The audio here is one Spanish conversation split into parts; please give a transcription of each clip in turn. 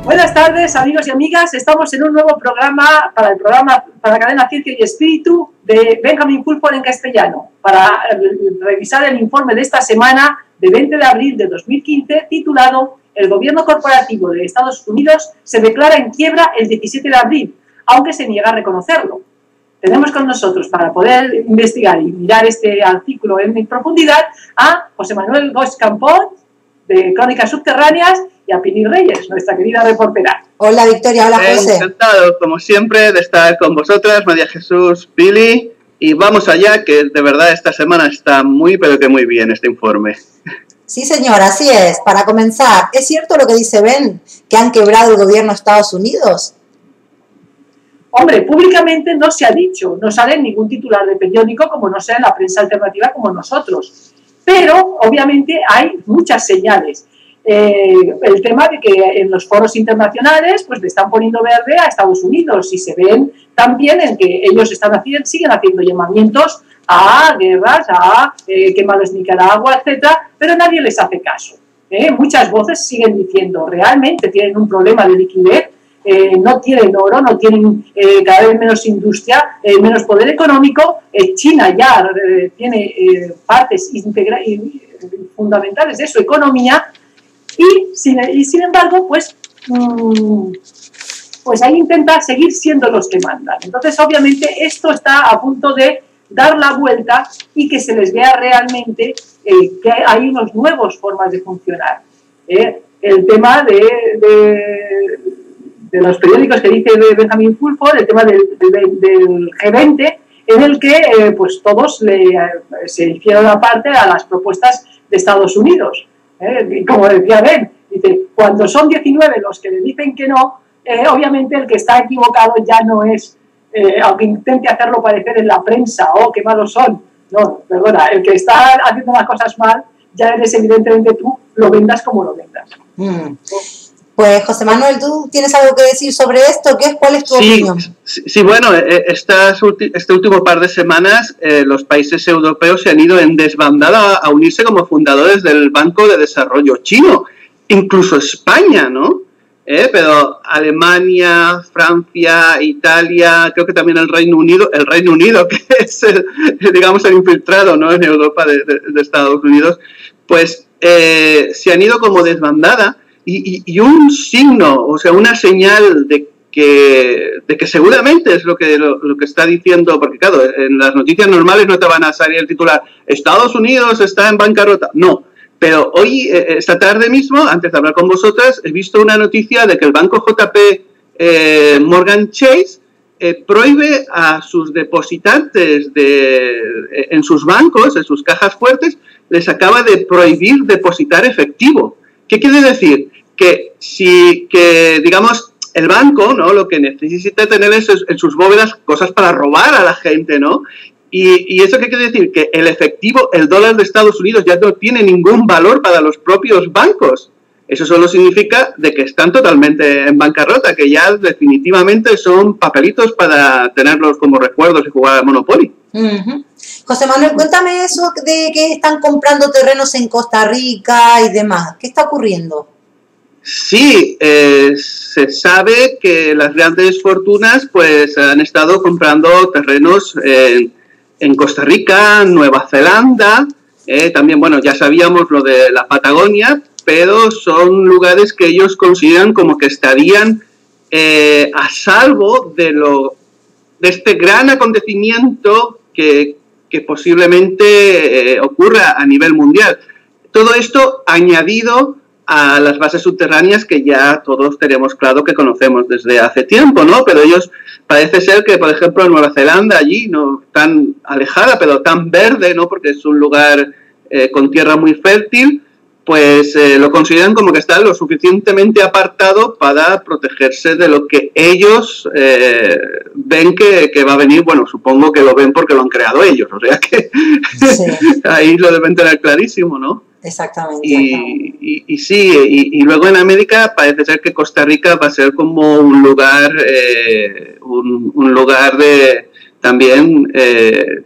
Buenas tardes, amigos y amigas. Estamos en un nuevo programa para la cadena Ciencia y Espíritu de Benjamin Fulford en castellano, para revisar el informe de esta semana de 20 de abril de 2015 titulado El gobierno corporativo de Estados Unidos se declara en quiebra el 17 de abril, aunque se niega a reconocerlo. Tenemos con nosotros, para poder investigar y mirar este artículo en profundidad, a José Manuel Bosch Campón, de Crónicas Subterráneas, y a Pili Reyes, nuestra querida reportera. Hola Victoria, hola José. Encantado, como siempre, de estar con vosotras, María Jesús, Pili, y vamos allá, que de verdad esta semana está muy, pero que muy bien este informe. Sí, señor, así es. Para comenzar, ¿es cierto lo que dice Ben, que han quebrado el gobierno de Estados Unidos? Hombre, públicamente no se ha dicho, no sale en ningún titular de periódico, como no sea en la prensa alternativa como nosotros. Pero, obviamente, hay muchas señales. El tema de que en los foros internacionales pues le están poniendo verde a Estados Unidos y se ven también en que ellos siguen haciendo llamamientos a guerras, a quemados Nicaragua, etcétera, pero nadie les hace caso. Muchas voces siguen diciendo realmente tienen un problema de liquidez, no tienen oro, no tienen cada vez menos industria, menos poder económico. China ya tiene partes fundamentales de su economía. Y sin embargo, pues ahí intenta seguir siendo los que mandan. Entonces, obviamente, esto está a punto de dar la vuelta y que se les vea realmente que hay unas nuevas formas de funcionar. El tema de los periódicos que dice Benjamin Fulford, el tema del G20, en el que pues todos se hicieron aparte a las propuestas de Estados Unidos. Como decía Ben, dice, cuando son 19 los que le dicen que no, obviamente el que está equivocado ya no es, aunque intente hacerlo parecer en la prensa, qué malos son, no, perdona, el que está haciendo las cosas mal, ya eres evidentemente tú, lo vendas como lo vendas. Pues José Manuel, ¿tú tienes algo que decir sobre esto? ¿Cuál es tu opinión? Sí, bueno, este último par de semanas los países europeos se han ido en desbandada a unirse como fundadores del Banco de Desarrollo Chino, incluso España, ¿no? Pero Alemania, Francia, Italia, creo que también el Reino Unido que es el infiltrado, ¿no?, en Europa de Estados Unidos, pues se han ido como desbandada. Y un signo, o sea, una señal de que seguramente es lo que está diciendo, porque claro, en las noticias normales no te van a salir el titular Estados Unidos está en bancarrota, no, pero hoy, esta tarde mismo, antes de hablar con vosotras, he visto una noticia de que el banco JP Morgan Chase prohíbe a sus depositantes en sus bancos, en sus cajas fuertes, les acaba de prohibir depositar efectivo. ¿Qué quiere decir? Que digamos, el banco, ¿no?, lo que necesita tener es en sus bóvedas cosas para robar a la gente, ¿no? ¿Y eso qué quiere decir? Que el efectivo, el dólar de Estados Unidos ya no tiene ningún valor para los propios bancos. Eso solo significa de que están totalmente en bancarrota, que ya definitivamente son papelitos para tenerlos como recuerdos y jugar al Monopoly. José Manuel, cuéntame eso de que están comprando terrenos en Costa Rica y demás. ¿Qué está ocurriendo? Sí, se sabe que las grandes fortunas pues han estado comprando terrenos en Costa Rica, Nueva Zelanda, también, bueno, ya sabíamos lo de la Patagonia, pero son lugares que ellos consideran como que estarían a salvo de este gran acontecimiento que posiblemente ocurra a nivel mundial. Todo esto añadido a las bases subterráneas que ya todos tenemos claro que conocemos desde hace tiempo, ¿no? Pero ellos, parece ser que, por ejemplo, en Nueva Zelanda, allí, no tan alejada, pero tan verde, ¿no?, porque es un lugar con tierra muy fértil, pues lo consideran como que está lo suficientemente apartado para protegerse de lo que ellos ven que va a venir. Bueno, supongo que lo ven porque lo han creado ellos, o sea que sí. Ahí lo deben tener clarísimo, ¿no? Exactamente. Y sí, y luego en América parece ser que Costa Rica va a ser como un lugar de también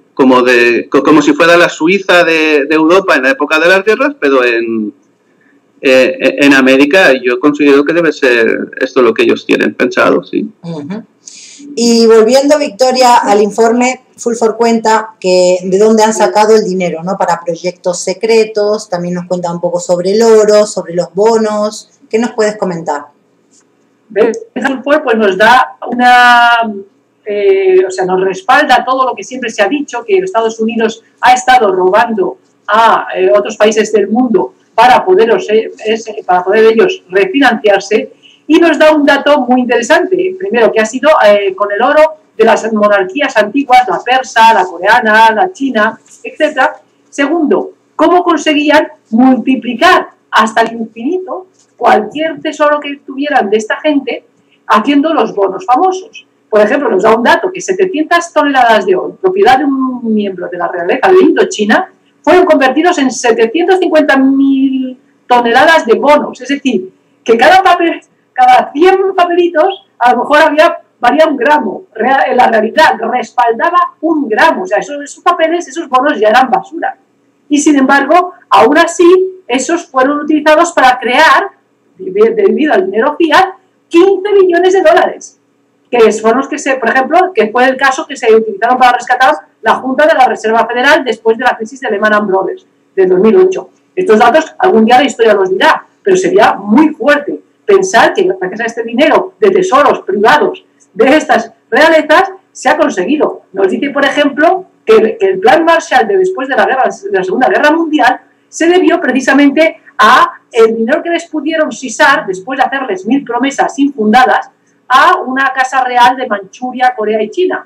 como si fuera la Suiza de Europa en la época de las guerras, pero en América yo considero que debe ser esto lo que ellos tienen pensado, sí. Y volviendo, Victoria, al informe, Fulford cuenta que de dónde han sacado el dinero, ¿no? Para proyectos secretos, también nos cuenta un poco sobre el oro, sobre los bonos. ¿Qué nos puedes comentar? Fulford pues nos da una... nos respalda todo lo que siempre se ha dicho, que Estados Unidos ha estado robando a otros países del mundo para poder ellos refinanciarse, y nos da un dato muy interesante. Primero, que ha sido con el oro de las monarquías antiguas, la persa, la coreana, la china, etc. Segundo, cómo conseguían multiplicar hasta el infinito cualquier tesoro que tuvieran de esta gente haciendo los bonos famosos. Por ejemplo, nos da un dato que 700 toneladas de oro, propiedad de un miembro de la realeza de Indochina, fueron convertidos en 750.000 toneladas de bonos. Es decir, que cada 100 papelitos a lo mejor valía un gramo. En la realidad, respaldaba un gramo. O sea, esos papeles, esos bonos ya eran basura. Y sin embargo, aún así, esos fueron utilizados para crear, debido al dinero fiat, 15 millones de dólares. Que fueron los que por ejemplo, que fue el caso que se utilizaron para rescatar la Junta de la Reserva Federal después de la crisis de Lehman Brothers del 2008. Estos datos algún día la historia los dirá, pero sería muy fuerte pensar que gracias a este dinero de tesoros privados de estas realezas se ha conseguido. Nos dice, por ejemplo, que el plan Marshall de después de la Segunda Guerra Mundial se debió precisamente a el dinero que les pudieron sisar después de hacerles 1000 promesas infundadas a una casa real de Manchuria, Corea y China.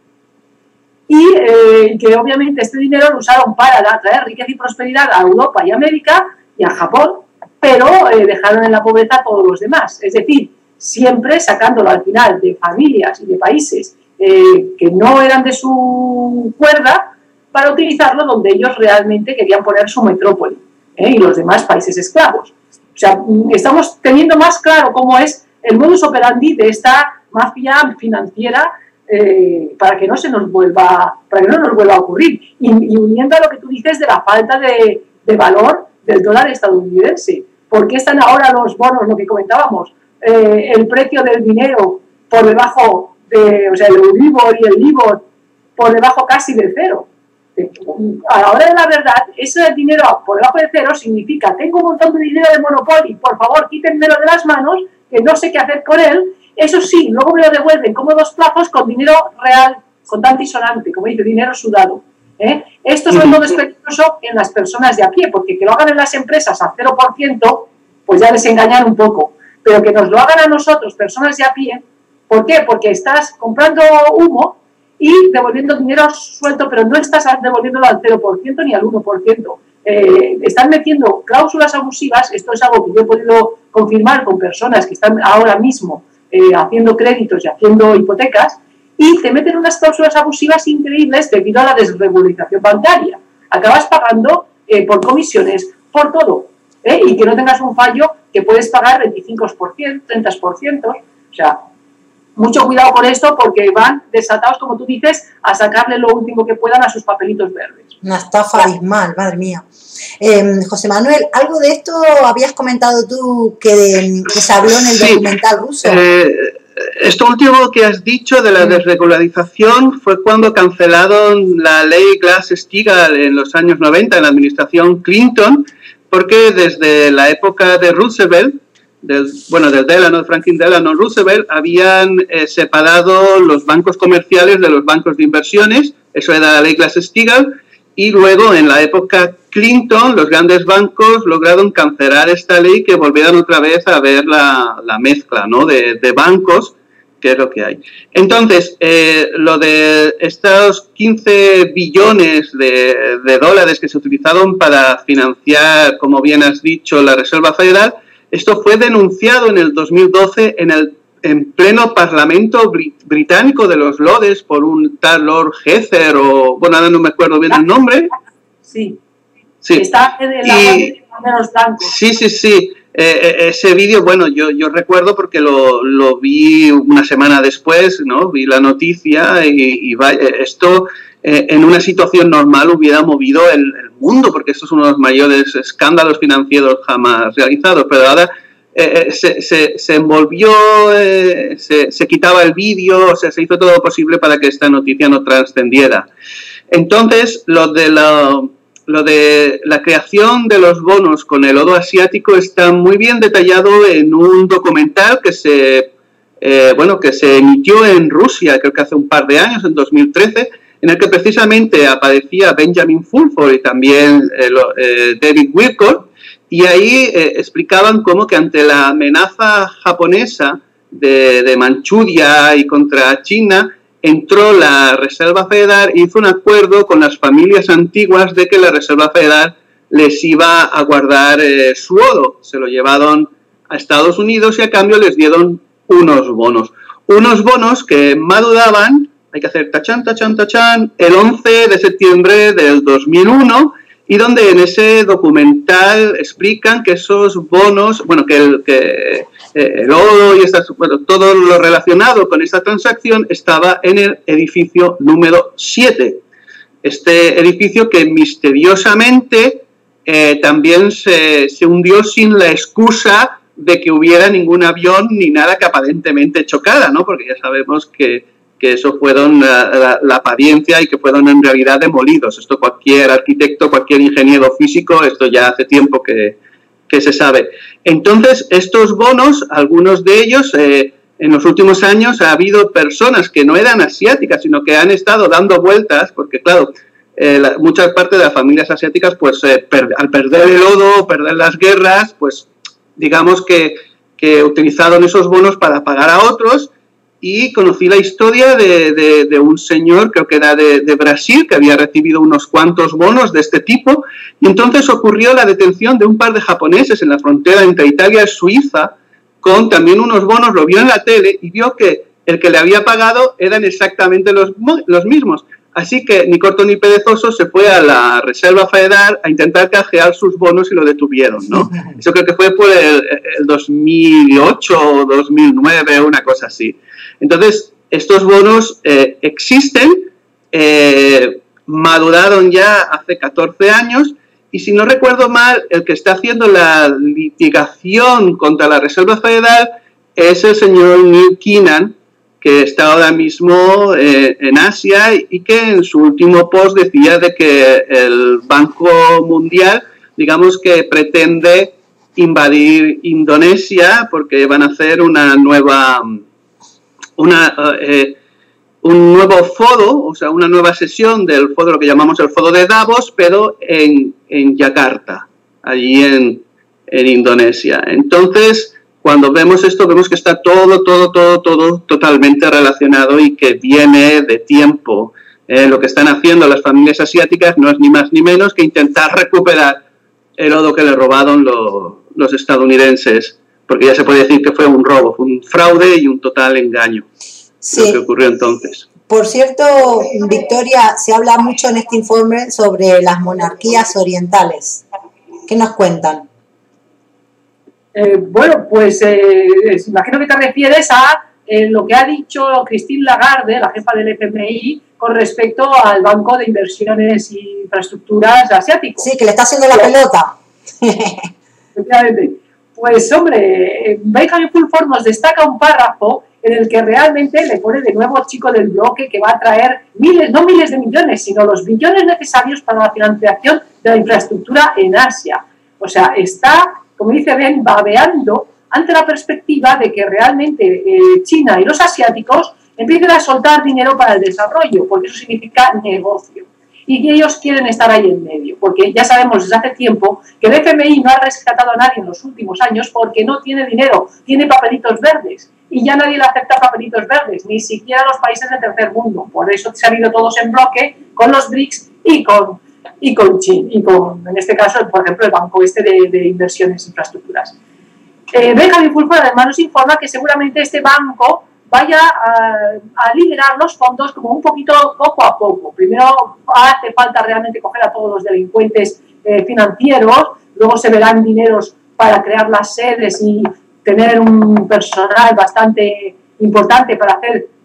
Y que obviamente este dinero lo usaron para traer riqueza y prosperidad a Europa y América y a Japón, pero dejaron en la pobreza a todos los demás. Es decir, siempre sacándolo al final de familias y de países que no eran de su cuerda para utilizarlo donde ellos realmente querían poner su metrópoli y los demás países esclavos. O sea, estamos teniendo más claro cómo es el modus operandi de esta mafia financiera para que no nos vuelva a ocurrir. Y uniendo a lo que tú dices de la falta de valor del dólar estadounidense. ¿Por qué están ahora los bonos, lo que comentábamos, el precio del dinero por debajo el Euribor y el Libor por debajo casi de cero? A la hora de la verdad, ese dinero por debajo de cero significa: tengo un montón de dinero de Monopoly, por favor, quítenmelo de las manos, que no sé qué hacer con él. Eso sí, luego me lo devuelven como 2 plazos con dinero real, contante y sonante, como dice, dinero sudado. Esto sobre todo es peligroso en las personas de a pie, porque que lo hagan en las empresas a 0%, pues ya les engañan un poco. Pero que nos lo hagan a nosotros, personas de a pie, ¿por qué? Porque estás comprando humo y devolviendo dinero suelto, pero no estás devolviéndolo al 0% ni al 1%. Están metiendo cláusulas abusivas. Esto es algo que yo he podido confirmar con personas que están ahora mismo haciendo créditos y haciendo hipotecas, y te meten unas cláusulas abusivas increíbles debido a la desregularización bancaria. Acabas pagando por comisiones, por todo, y que no tengas un fallo que puedes pagar 25%, 30%, o sea, mucho cuidado con esto, porque van desatados, como tú dices, a sacarle lo último que puedan a sus papelitos verdes. Una estafa abismal, madre mía. José Manuel, algo de esto habías comentado tú que se habló en el documental ruso. Esto último que has dicho de la desregularización fue cuando cancelaron la ley Glass-Steagall en los años 90 en la administración Clinton, porque desde la época de Roosevelt, del Franklin Delano Roosevelt, habían separado los bancos comerciales de los bancos de inversiones. Eso era la ley Glass-Steagall. Y luego, en la época Clinton, los grandes bancos lograron cancelar esta ley, que volvieran otra vez a ver la mezcla, ¿no?, de bancos, que es lo que hay. Entonces, lo de estos 15 billones de dólares que se utilizaron para financiar, como bien has dicho, la Reserva Federal, esto fue denunciado en el 2012 en pleno Parlamento británico de los Lords por un tal Lord Heather, ahora no me acuerdo bien el nombre. Sí. Está en la de los blancos. Sí. Ese vídeo, yo recuerdo porque lo vi una semana después, ¿no? Vi la noticia y esto en una situación normal hubiera movido el mundo, porque esto es uno de los mayores escándalos financieros jamás realizados, pero ahora se envolvió, se quitaba el vídeo, o sea, se hizo todo lo posible para que esta noticia no trascendiera. Entonces, lo de la creación de los bonos con el oro asiático está muy bien detallado en un documental que se emitió en Rusia, creo que hace un par de años, en 2013, en el que precisamente aparecía Benjamin Fulford y también David Wilcock, y ahí explicaban cómo que ante la amenaza japonesa de Manchuria y contra China, entró la Reserva Federal y hizo un acuerdo con las familias antiguas de que la Reserva Federal les iba a guardar su oro. Se lo llevaron a Estados Unidos y a cambio les dieron unos bonos que maduraban, hay que hacer tachán, tachán, tachán, el 11 de septiembre del 2001, y donde en ese documental explican que esos bonos, bueno, que el oro y todo lo relacionado con esta transacción estaba en el edificio número 7. Este edificio que misteriosamente también se hundió sin la excusa de que hubiera ningún avión ni nada que aparentemente chocara, ¿no? Porque ya sabemos que eso fueron la apariencia y que fueron en realidad demolidos. Esto cualquier arquitecto, cualquier ingeniero físico, esto ya hace tiempo que se sabe. Entonces, estos bonos, algunos de ellos, en los últimos años ha habido personas que no eran asiáticas, sino que han estado dando vueltas, porque claro, muchas partes de las familias asiáticas, pues al perder el oro, perder las guerras, pues digamos que utilizaron esos bonos para pagar a otros. Y conocí la historia de un señor, creo que era de Brasil, que había recibido unos cuantos bonos de este tipo, y entonces ocurrió la detención de un par de japoneses en la frontera entre Italia y Suiza, con también unos bonos, lo vio en la tele y vio que el que le había pagado eran exactamente los mismos. Así que, ni corto ni perezoso, se fue a la Reserva Federal a intentar canjear sus bonos y lo detuvieron, ¿no? Eso creo que fue por el 2008 o 2009, una cosa así. Entonces, estos bonos existen, maduraron ya hace 14 años, y si no recuerdo mal, el que está haciendo la litigación contra la Reserva Federal es el señor Neil Keenan, que está ahora mismo en Asia y que en su último post decía de que el Banco Mundial, digamos que pretende invadir Indonesia porque van a hacer un nuevo foro, o sea, una nueva sesión del foro, lo que llamamos el foro de Davos, pero en Yakarta, allí en Indonesia. Entonces, cuando vemos esto, vemos que está todo totalmente relacionado y que viene de tiempo. Lo que están haciendo las familias asiáticas no es ni más ni menos que intentar recuperar el oro que le robaron los estadounidenses, porque ya se puede decir que fue un robo, fue un fraude y un total engaño. Sí. Lo que ocurrió entonces. Por cierto, Victoria, se habla mucho en este informe sobre las monarquías orientales. ¿Qué nos cuentan? Bueno, pues imagino que te refieres a lo que ha dicho Christine Lagarde, la jefa del FMI, con respecto al Banco de Inversiones y Infraestructuras Asiático. Sí, que le está haciendo la pelota. Efectivamente. Pues hombre, Benjamin Fulford nos destaca un párrafo en el que realmente le pone de nuevo chico del bloque que va a traer no miles de millones, sino los billones necesarios para la financiación de la infraestructura en Asia. O sea, está, como dice Ben, babeando ante la perspectiva de que realmente China y los asiáticos empiecen a soltar dinero para el desarrollo, porque eso significa negocio. Y ellos quieren estar ahí en medio, porque ya sabemos desde hace tiempo que el FMI no ha rescatado a nadie en los últimos años porque no tiene dinero, tiene papelitos verdes, y ya nadie le acepta papelitos verdes, ni siquiera los países del tercer mundo. Por eso se han ido todos en bloque con los BRICS y con China, y con, en este caso, por ejemplo, el Banco de Inversiones e Infraestructuras. Benjamin Fulford además nos informa que seguramente este banco vaya a liderar los fondos como un poquito poco a poco. Primero hace falta realmente coger a todos los delincuentes financieros, luego se verán dineros para crear las sedes y tener un personal bastante importante para hacer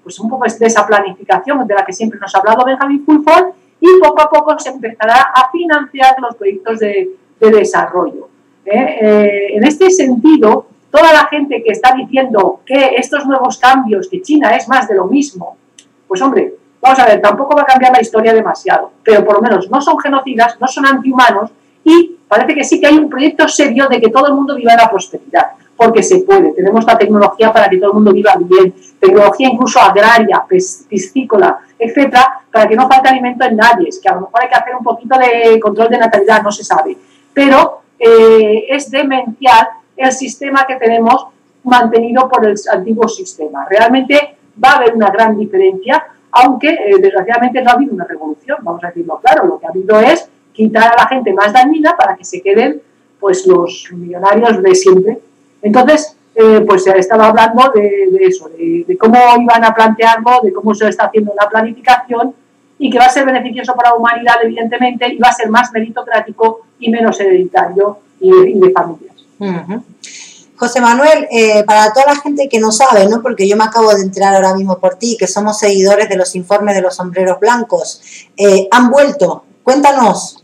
pues un poco de esa planificación de la que siempre nos ha hablado Benjamin Fulford, y poco a poco se empezará a financiar los proyectos de desarrollo. En este sentido, toda la gente que está diciendo que estos nuevos cambios, que China es más de lo mismo, pues hombre, vamos a ver, tampoco va a cambiar la historia demasiado, pero por lo menos no son genocidas, no son antihumanos, y parece que sí que hay un proyecto serio de que todo el mundo viva en la prosperidad, porque se puede, tenemos la tecnología para que todo el mundo viva bien, tecnología incluso agraria, piscícola, etcétera, para que no falte alimento en nadie, es que a lo mejor hay que hacer un poquito de control de natalidad, no se sabe, pero es demencial el sistema que tenemos mantenido por el antiguo sistema. Realmente va a haber una gran diferencia, aunque desgraciadamente no ha habido una revolución, vamos a decirlo claro, lo que ha habido es quitar a la gente más dañina para que se queden pues los millonarios de siempre. Entonces, pues se estaba hablando de eso, de cómo iban a plantearlo, de cómo se está haciendo una planificación y que va a ser beneficioso para la humanidad, evidentemente, y va a ser más meritocrático y menos hereditario y de familias. Uh-huh. José Manuel, para toda la gente que no sabe, ¿no? Porque yo me acabo de enterar ahora mismo por ti, que somos seguidores de los informes de los sombreros blancos, ¿han vuelto? Cuéntanos.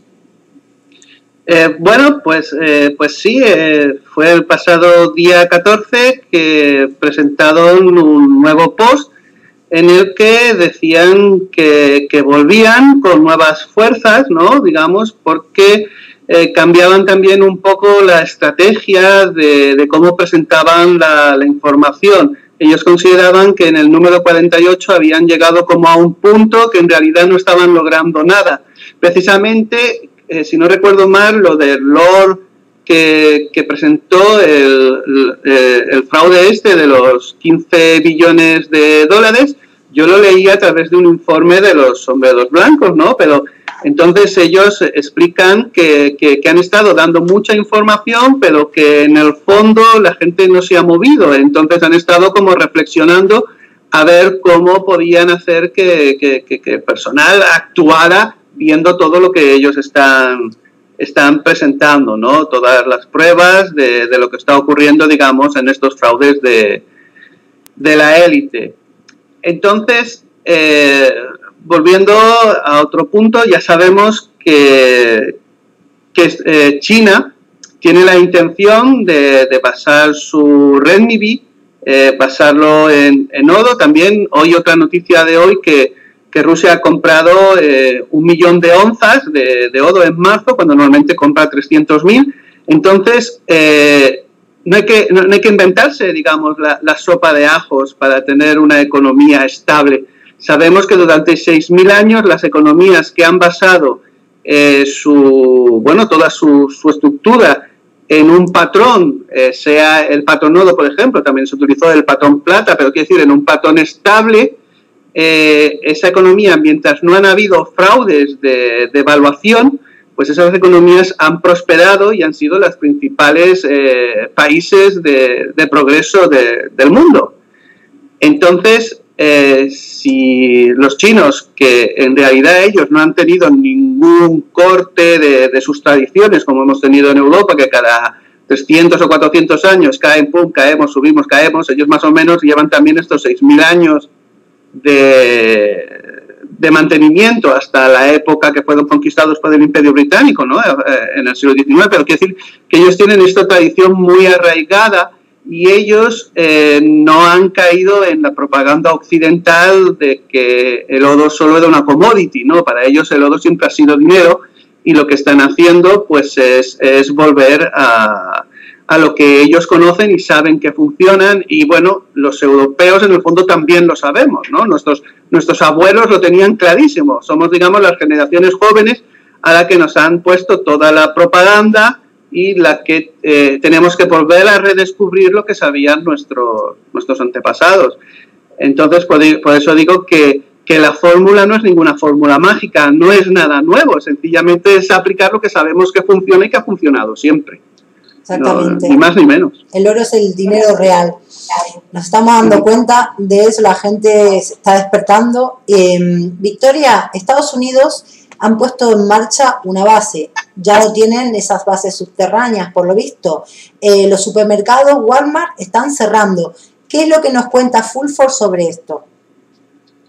Bueno, pues sí, fue el pasado día 14 que presentaron un nuevo post en el que decían que volvían con nuevas fuerzas, ¿no? Digamos, porque cambiaban también un poco la estrategia de cómo presentaban la información. Ellos consideraban que en el número 48 habían llegado como a un punto que en realidad no estaban logrando nada. Precisamente, si no recuerdo mal, lo del Lord que presentó el fraude de los 15 billones de dólares, yo lo leí a través de un informe de los sombreros blancos, ¿no? Pero entonces ellos explican que han estado dando mucha información, pero que en el fondo la gente no se ha movido. Entonces han estado como reflexionando a ver cómo podían hacer que el personal actuara viendo todo lo que ellos están presentando, ¿no? Todas las pruebas de lo que está ocurriendo, digamos, en estos fraudes de la élite. Entonces, volviendo a otro punto, ya sabemos que China tiene la intención de basar su renminbi, basarlo en oro. También hoy otra noticia de hoy que Rusia ha comprado 1 millón de onzas de oro en marzo, cuando normalmente compra 300.000. Entonces, no hay que inventarse, digamos, la sopa de ajos para tener una economía estable. Sabemos que durante 6.000 años las economías que han basado toda su estructura en un patrón, sea el patrón oro, por ejemplo, también se utilizó el patrón plata, pero quiere decir en un patrón estable, esa economía, mientras no han habido fraudes de evaluación, pues esas economías han prosperado y han sido los principales países de progreso del mundo. Entonces, si los chinos, que en realidad ellos no han tenido ningún corte de sus tradiciones, como hemos tenido en Europa, que cada 300 o 400 años caen, pum, caemos, subimos, caemos, ellos más o menos llevan también estos 6.000 años de mantenimiento hasta la época que fueron conquistados por el Imperio Británico, ¿no? En el siglo XIX, pero quiero decir que ellos tienen esta tradición muy arraigada y ellos no han caído en la propaganda occidental de que el oro solo era una commodity, ¿no? Para ellos el oro siempre ha sido dinero y lo que están haciendo pues es volver a lo que ellos conocen y saben que funcionan, y bueno, los europeos en el fondo también lo sabemos, ¿no? Nuestros abuelos lo tenían clarísimo, somos, digamos, las generaciones jóvenes a la que nos han puesto toda la propaganda y la que tenemos que volver a redescubrir lo que sabían nuestros antepasados. Entonces, por eso digo que la fórmula no es ninguna fórmula mágica, no es nada nuevo, sencillamente es aplicar lo que sabemos que funciona y que ha funcionado siempre. Exactamente. No, ni más ni menos. El oro es el dinero real. Nos estamos dando cuenta de eso, la gente se está despertando. Victoria, Estados Unidos han puesto en marcha una base. Ya lo tienen esas bases subterráneas, por lo visto. Los supermercados Walmart están cerrando. ¿Qué es lo que nos cuenta Fulford sobre esto?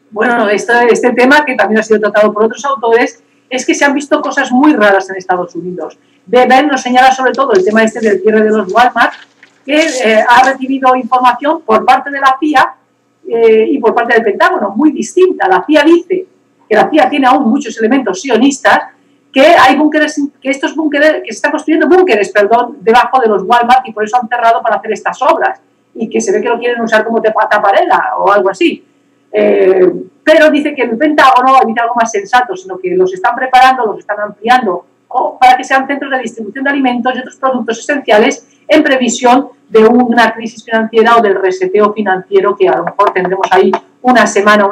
Bueno, este tema, que también ha sido tratado por otros autores, es que se han visto cosas muy raras en Estados Unidos. Ben nos señala sobre todo el tema este del cierre de los Walmart, que ha recibido información por parte de la CIA y por parte del Pentágono, muy distinta. La CIA dice que la CIA tiene aún muchos elementos sionistas, que hay búnkeres, que estos búnkeres, que se están construyendo búnkeres, debajo de los Walmart, y por eso han cerrado para hacer estas obras, y que se ve que lo quieren usar como taparela o algo así. Pero dice que el Pentágono dice algo más sensato, sino que los están preparando, los están ampliando para que sean centros de distribución de alimentos y otros productos esenciales en previsión de una crisis financiera o del reseteo financiero, que a lo mejor tendremos ahí unas semanas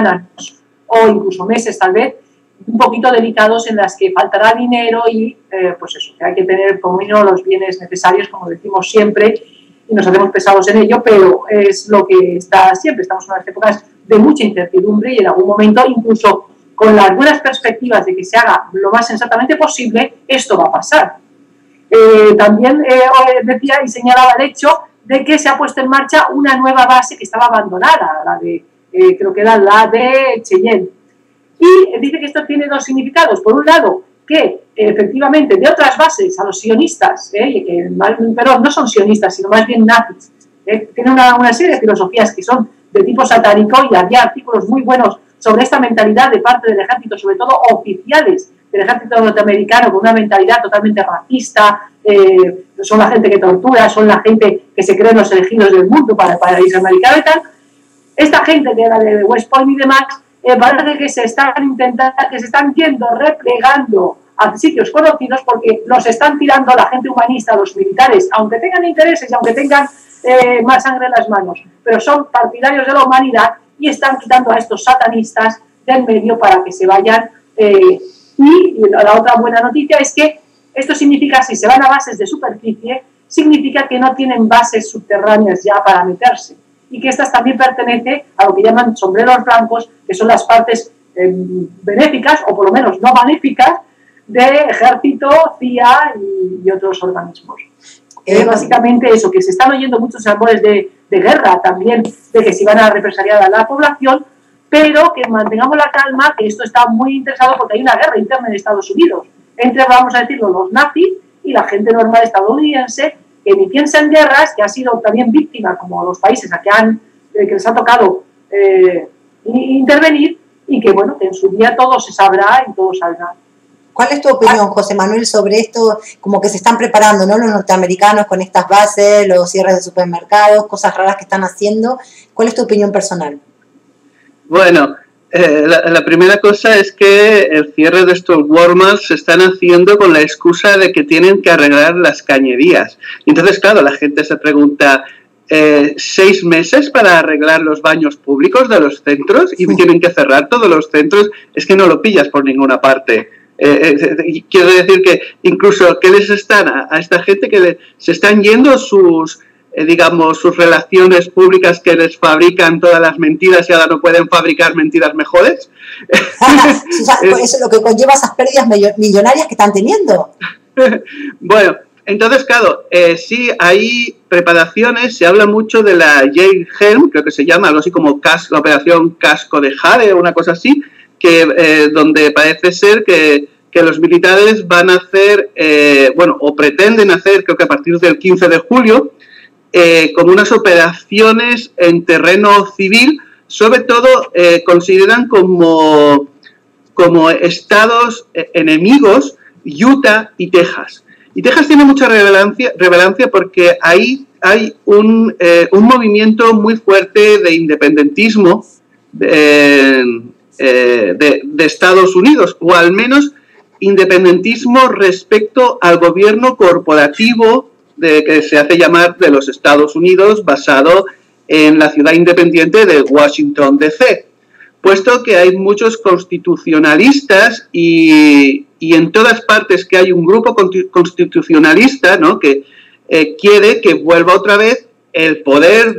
o incluso meses tal vez, un poquito delicados, en las que faltará dinero y pues eso, que hay que tener como mínimo los bienes necesarios, como decimos siempre, y nos hacemos pesados en ello, pero es lo que está siempre. Estamos en unas épocas de mucha incertidumbre y en algún momento, incluso con las buenas perspectivas de que se haga lo más sensatamente posible, esto va a pasar. También decía y señalaba el hecho de que se ha puesto en marcha una nueva base que estaba abandonada, la de, creo que era la de Cheyenne. Y dice que esto tiene dos significados. Por un lado, que efectivamente de otras bases a los sionistas, pero no son sionistas, sino más bien nazis, tienen una serie de filosofías que son de tipo satánico, y había artículos muy buenos sobre esta mentalidad de parte del ejército, sobre todo oficiales del ejército norteamericano, con una mentalidad totalmente racista, son la gente que tortura, son la gente que se creen los elegidos del mundo para el país americano y tal. Esta gente que era de West Point y demás, parece que se están yendo, replegando a sitios conocidos, porque los están tirando la gente humanista, los militares, aunque tengan intereses y aunque tengan más sangre en las manos, pero son partidarios de la humanidad, y están quitando a estos satanistas del medio para que se vayan. Y la otra buena noticia es que esto significa, si se van a bases de superficie, significa que no tienen bases subterráneas ya para meterse, y que estas también pertenecen a lo que llaman sombreros blancos, que son las partes benéficas, o por lo menos no maléficas, de ejército, CIA y otros organismos. Básicamente eso, que se están oyendo muchos albores de guerra también, de que se van a represaliar a la población, pero que mantengamos la calma, que esto está muy interesado porque hay una guerra interna en Estados Unidos, entre, vamos a decirlo, los nazis y la gente normal estadounidense, que ni piensa en guerras, que ha sido también víctima, como los países a que les ha tocado intervenir, y que, bueno, que en su día todo se sabrá y todo saldrá. ¿Cuál es tu opinión, José Manuel, sobre esto? Como que se están preparando, ¿no?, los norteamericanos con estas bases, los cierres de supermercados, cosas raras que están haciendo. ¿Cuál es tu opinión personal? Bueno, la primera cosa es que el cierre de estos Walmart se están haciendo con la excusa de que tienen que arreglar las cañerías. Entonces, claro, la gente se pregunta, 6 meses para arreglar los baños públicos de los centros y tienen que cerrar todos los centros. Es que no lo pillas por ninguna parte. Quiero decir que incluso que les están a esta gente que se están yendo sus sus relaciones públicas, que les fabrican todas las mentiras y ahora no pueden fabricar mentiras mejores. Eso es lo que conlleva esas pérdidas millonarias que están teniendo. Bueno, entonces, claro, sí hay preparaciones, se habla mucho de la Jade Helm, creo que se llama, algo así como la operación Casco de Jade o una cosa así, que donde parece ser que los militares van a hacer, o pretenden hacer, creo que a partir del 15 de julio, como unas operaciones en terreno civil, sobre todo consideran como estados enemigos Utah y Texas. Y Texas tiene mucha relevancia porque ahí hay un movimiento muy fuerte de independentismo de Estados Unidos, o al menos independentismo respecto al gobierno corporativo que se hace llamar de los Estados Unidos, basado en la ciudad independiente de Washington, D.C., puesto que hay muchos constitucionalistas y en todas partes que hay un grupo constitucionalista, ¿no?, que quiere que vuelva otra vez el poder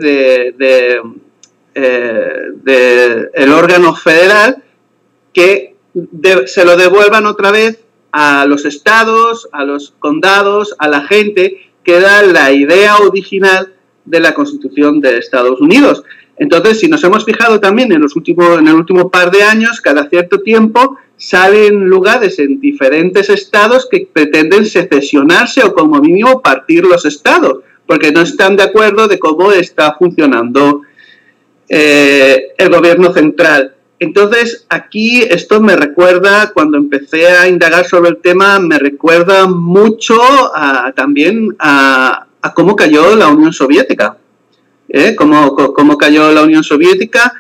el órgano federal, que se lo devuelvan otra vez a los estados, a los condados, a la gente, que era la idea original de la Constitución de Estados Unidos. Entonces, si nos hemos fijado también en el último par de años, cada cierto tiempo salen lugares en diferentes estados que pretenden secesionarse o como mínimo partir los estados, porque no están de acuerdo de cómo está funcionando el gobierno central. Entonces, aquí esto me recuerda, cuando empecé a indagar sobre el tema, me recuerda mucho también a cómo cayó la Unión Soviética. Cómo cayó la Unión Soviética,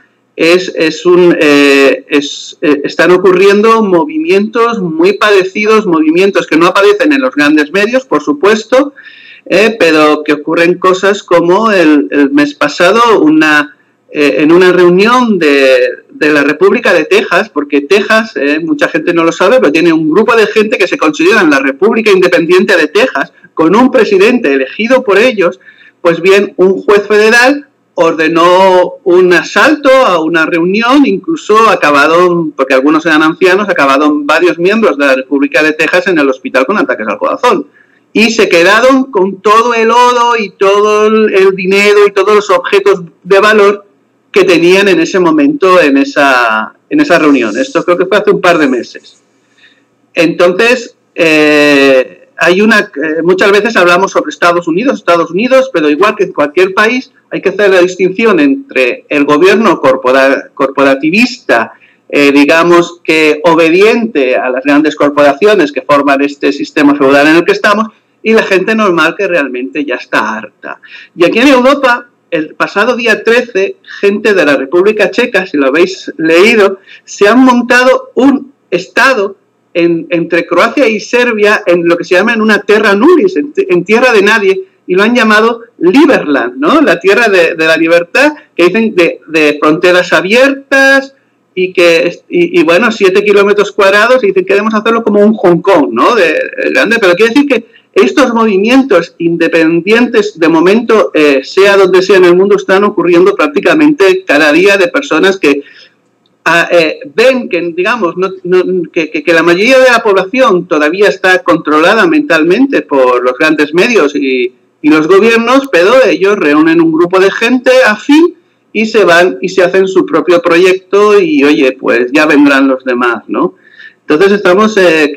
están ocurriendo movimientos muy parecidos, movimientos que no aparecen en los grandes medios, por supuesto, pero que ocurren cosas como el mes pasado, en una reunión de la República de Texas, porque Texas, mucha gente no lo sabe, pero tiene un grupo de gente que se consideran la República Independiente de Texas, con un presidente elegido por ellos. Pues bien, un juez federal ordenó un asalto a una reunión, incluso porque algunos eran ancianos, acabaron varios miembros de la República de Texas en el hospital con ataques al corazón. Y se quedaron con todo el oro y todo el dinero y todos los objetos de valor que tenían en ese momento en esa reunión. Esto creo que fue hace un par de meses. Entonces, muchas veces hablamos sobre Estados Unidos, pero igual que en cualquier país hay que hacer la distinción entre el gobierno corporativista, digamos que obediente a las grandes corporaciones que forman este sistema feudal en el que estamos, y la gente normal que realmente ya está harta. Y aquí en Europa, el pasado día 13, gente de la República Checa, si lo habéis leído, se han montado un estado entre Croacia y Serbia en lo que se llama en una terra nullius, en tierra de nadie, y lo han llamado Liberland, ¿no? La tierra de la libertad, que dicen de fronteras abiertas y bueno, 7 kilómetros cuadrados, y dicen que queremos hacerlo como un Hong Kong, ¿no? De grande, pero quiere decir que estos movimientos independientes, de momento, sea donde sea en el mundo, están ocurriendo prácticamente cada día, de personas que ven que, digamos, que la mayoría de la población todavía está controlada mentalmente por los grandes medios y los gobiernos, pero ellos reúnen un grupo de gente afín y se van y se hacen su propio proyecto y, oye, pues ya vendrán los demás, ¿no? Entonces estamos,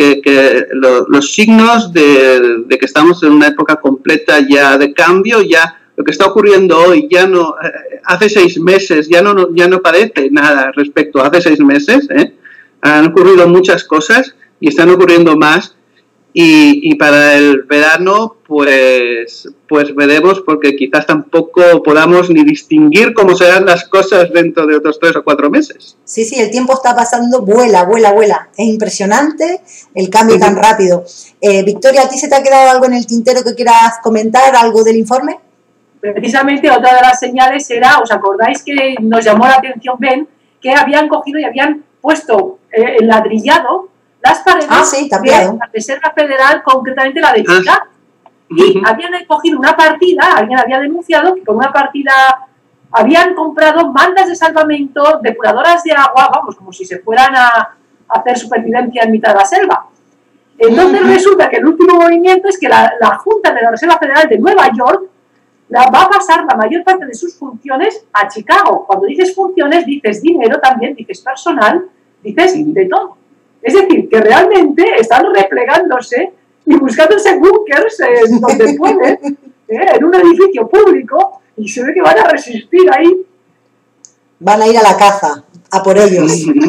los signos de que estamos en una época completa ya de cambio, ya lo que está ocurriendo hoy ya no, hace 6 meses ya no parece nada respecto a hace 6 meses, han ocurrido muchas cosas y están ocurriendo más, y para el verano pues veremos, porque quizás tampoco podamos ni distinguir cómo serán las cosas dentro de otros 3 o 4 meses. Sí, el tiempo está pasando, vuela. Es impresionante el cambio tan rápido. Victoria, ¿a ti se te ha quedado algo en el tintero que quieras comentar, algo del informe? Precisamente otra de las señales era, ¿os acordáis que nos llamó la atención, Ben, que habían cogido y habían puesto ladrillado las paredes de la Reserva Federal, concretamente la de Chicago? Y habían cogido una partida, alguien había denunciado que con una partida habían comprado mantas de salvamento, depuradoras de agua, vamos, como si se fueran a hacer supervivencia en mitad de la selva. Entonces resulta que el último movimiento es que la Junta de la Reserva Federal de Nueva York va a pasar la mayor parte de sus funciones a Chicago. Cuando dices funciones, dices dinero también, dices personal, dices de todo. Es decir, que realmente están replegándose y buscándose búnkers donde pueden, en un edificio público, y se ve que van a resistir ahí. Van a ir a la caza, a por ellos.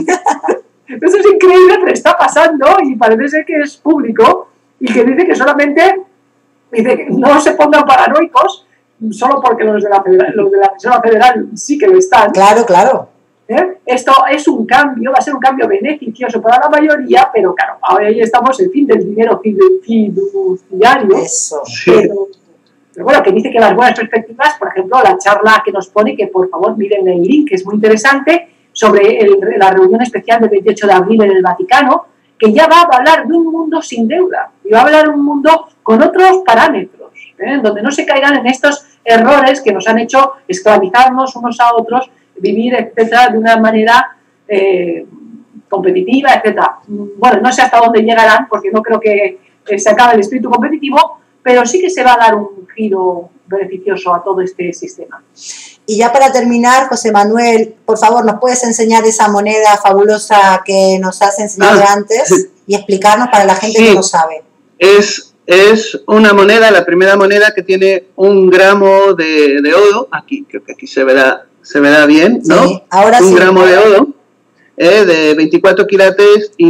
Eso es increíble, pero está pasando y parece ser que es público y que dice que solamente no se pongan paranoicos solo porque los de la Reserva Federal sí que lo están. Claro. Esto es un cambio, va a ser un cambio beneficioso para la mayoría, pero claro, ahora ahí estamos en fin del dinero fiduciario. Eso. Pero bueno, que dice que las buenas perspectivas, por ejemplo, la charla que nos pone, que por favor miren el link, que es muy interesante, sobre la reunión especial del 28 de abril en el Vaticano, que ya va a hablar de un mundo sin deuda, y va a hablar de un mundo con otros parámetros, donde no se caigan en estos errores que nos han hecho esclavizarnos unos a otros, vivir, etcétera, de una manera competitiva, etcétera. Bueno, no sé hasta dónde llegarán, porque no creo que se acabe el espíritu competitivo, pero sí que se va a dar un giro beneficioso a todo este sistema. Y ya para terminar, José Manuel, por favor, ¿nos puedes enseñar esa moneda fabulosa que nos has enseñado antes y explicarnos para la gente que no sabe? Es una moneda, la primera moneda que tiene 1 gramo de oro. Aquí, creo que aquí se verá bien, ¿no? Sí, ahora sí. 1 gramo de oro, de 24 quilates y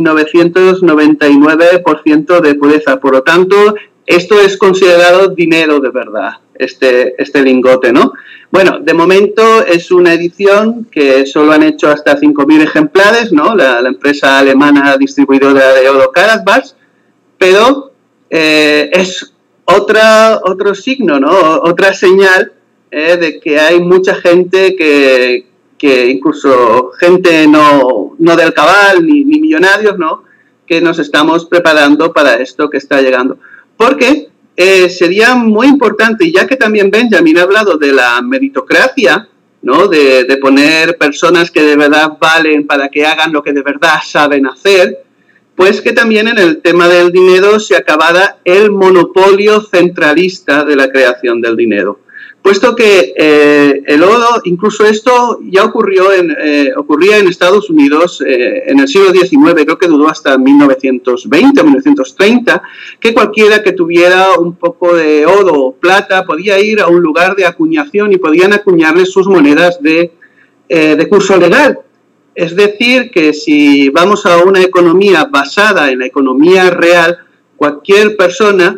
999% de pureza. Por lo tanto, esto es considerado dinero de verdad, este lingote, ¿no? Bueno, de momento es una edición que solo han hecho hasta 5.000 ejemplares, ¿no? La empresa alemana distribuidora de oro Karatbars, pero es otro signo, ¿no? Otra señal de que hay mucha gente que incluso gente no del cabal ni millonarios, ¿no? Que nos estamos preparando para esto que está llegando. Porque sería muy importante, ya que también Benjamin ha hablado de la meritocracia, ¿no? De poner personas que de verdad valen para que hagan lo que de verdad saben hacer, pues que también en el tema del dinero se acabara el monopolio centralista de la creación del dinero. Puesto que el oro, incluso esto ya ocurría en Estados Unidos en el siglo XIX, creo que duró hasta 1920 o 1930, que cualquiera que tuviera un poco de oro o plata podía ir a un lugar de acuñación y podían acuñarle sus monedas de curso legal. Es decir, que si vamos a una economía basada en la economía real, cualquier persona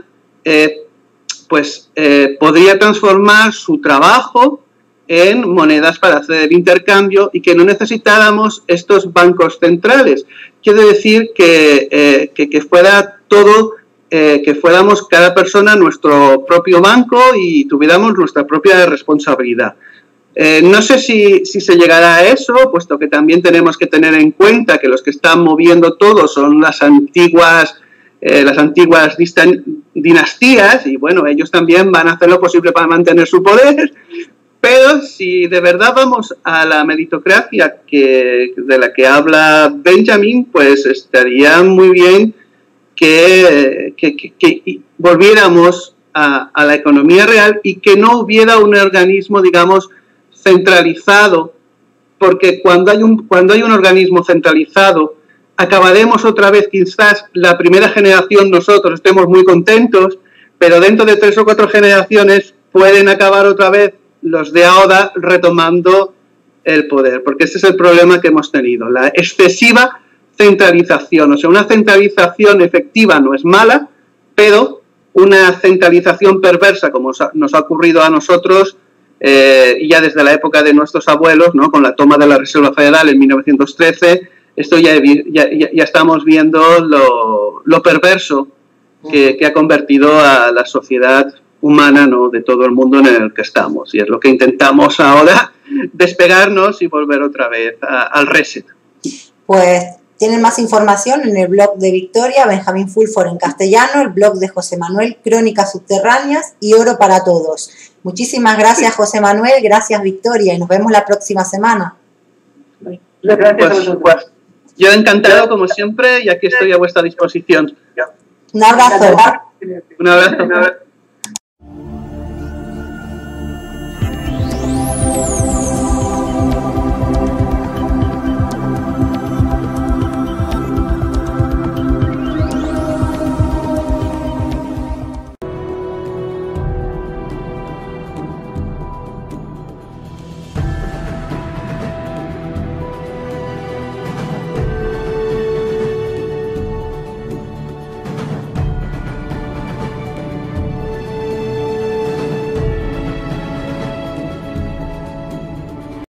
podría transformar su trabajo en monedas para hacer el intercambio y que no necesitáramos estos bancos centrales. Quiere decir que fuera todo, que fuéramos cada persona nuestro propio banco y tuviéramos nuestra propia responsabilidad. No sé si se llegará a eso, puesto que también tenemos que tener en cuenta que los que están moviendo todo son las antiguas dinastías, y bueno, ellos también van a hacer lo posible para mantener su poder, pero si de verdad vamos a la meritocracia de la que habla Benjamin, pues estaría muy bien que volviéramos a la economía real y que no hubiera un organismo, digamos, centralizado, porque cuando hay un organismo centralizado, acabaremos otra vez, quizás la primera generación nosotros estemos muy contentos, pero dentro de 3 o 4 generaciones pueden acabar otra vez los de ahora retomando el poder, porque ese es el problema que hemos tenido, la excesiva centralización. O sea, una centralización efectiva no es mala, pero una centralización perversa, como nos ha ocurrido a nosotros, ya desde la época de nuestros abuelos, ¿no? Con la toma de la Reserva Federal en 1913, esto ya estamos viendo lo perverso que ha convertido a la sociedad humana, ¿no? De todo el mundo en el que estamos. Y es lo que intentamos ahora, despegarnos y volver otra vez al reset. Pues tienen más información en el blog de Victoria, Benjamin Fulford en castellano, el blog de José Manuel, Crónicas Subterráneas y Oro para Todos. Muchísimas gracias, José Manuel, gracias, Victoria, y nos vemos la próxima semana. Gracias a vosotros. Yo encantado, como siempre, y aquí estoy a vuestra disposición. Un abrazo. Un abrazo.